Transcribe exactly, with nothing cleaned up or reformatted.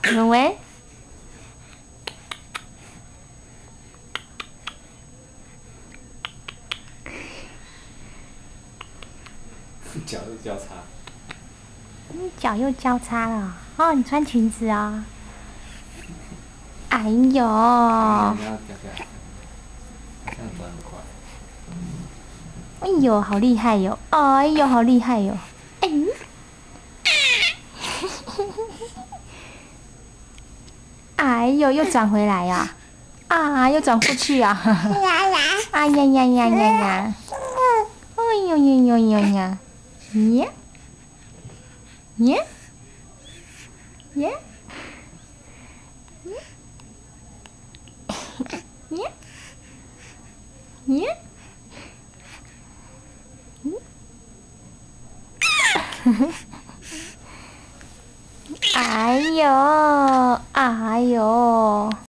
文文， 脚又交叉。 你脚又交叉了哦，你穿裙子啊、哦？哎呦！ 你要掉下来，这样转很快。 哎呦，好厉害哟！哎呦，好厉害哟！哎，哎呦，又转回来呀、啊！啊，又转过去呀、啊！哎呀呀呀呀呀！哎呦呦呦呦呀！耶耶耶耶耶！哎呦，哎呦！